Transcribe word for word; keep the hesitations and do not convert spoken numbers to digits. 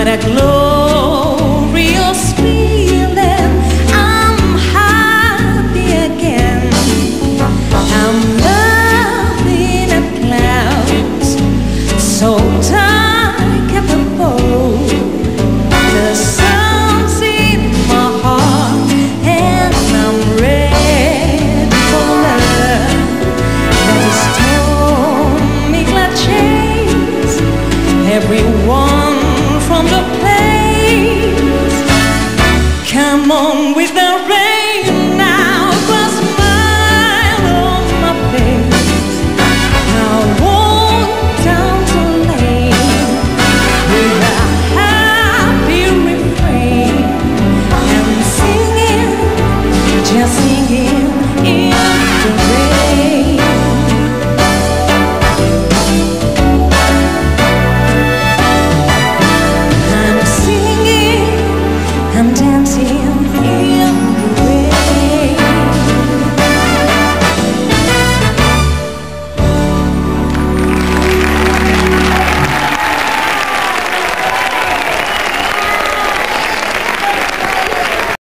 that glorious feeling. I'm happy again. I'm loving the clouds, so dark at the pole. The sun's in my heart, and I'm ready for love. Let the stormy cloud chase everyone from the place. Come on with the